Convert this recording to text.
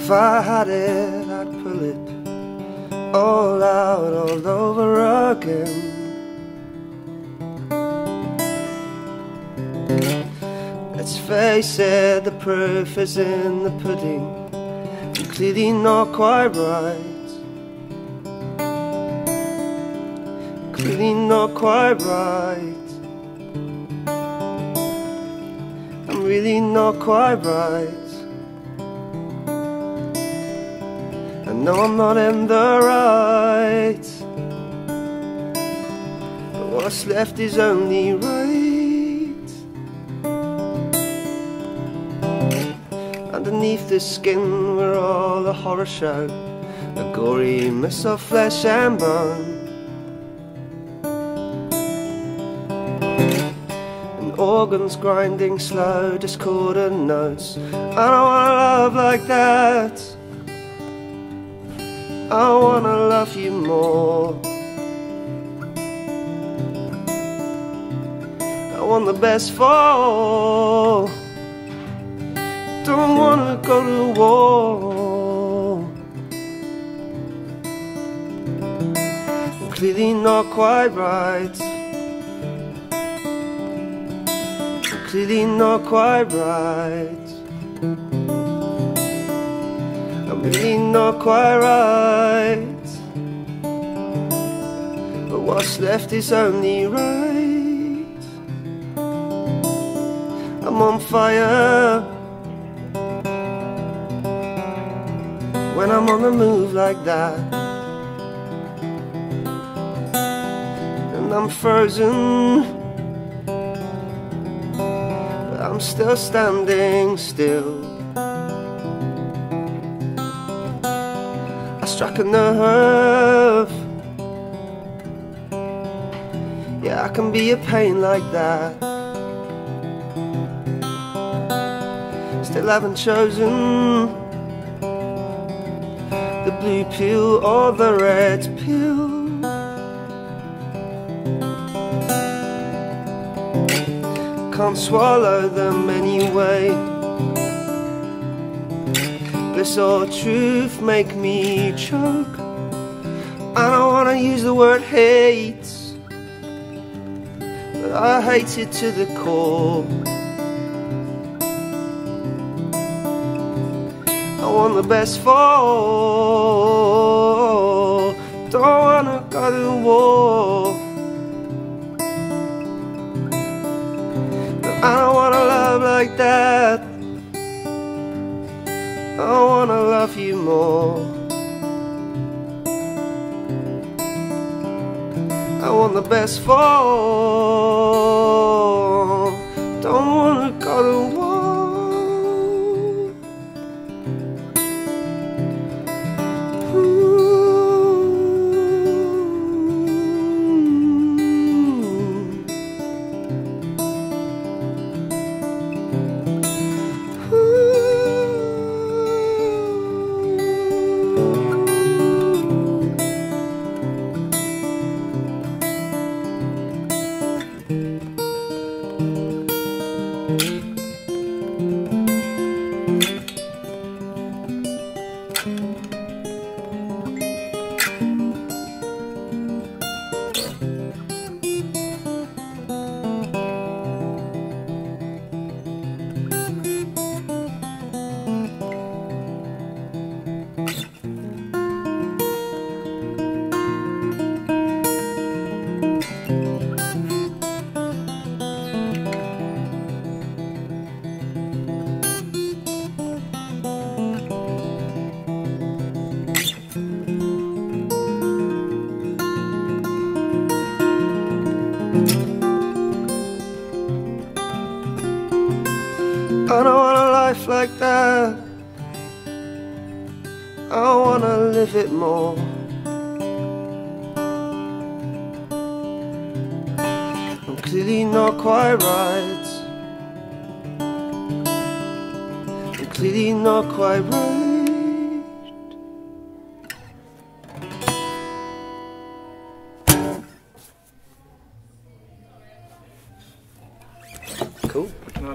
If I had it, I'd pull it all out all over again. Let's face it, the proof is in the pudding. I'm clearly not quite right. Clearly not quite right. I'm really not quite right. I know I'm not in the right, but what's left is only right. Underneath the skin we're all a horror show, a gory mess of flesh and bone, and organs grinding slow discordant notes. I don't wanna love like that. I wanna love you more. I want the best for. Don't wanna go to war. I'm clearly not quite right. I'm clearly not quite right. I'm really not quite right, but what's left is only right. I'm on fire when I'm on the move like that, and I'm frozen, but I'm still standing still. Struck a nerve. Yeah, I can be a pain like that. Still haven't chosen the blue pill or the red pill. Can't swallow them anyway. Bliss or truth make me choke. I don't wanna use the word hate, but I hate it to the core. I want the best for. Don't wanna go to war, but I don't wanna love like that. I wanna love you more. I want the best for. Don't wanna go to war. I don't want a life like that. I wanna live it more. I'm clearly not quite right. I'm clearly not quite right. Cool.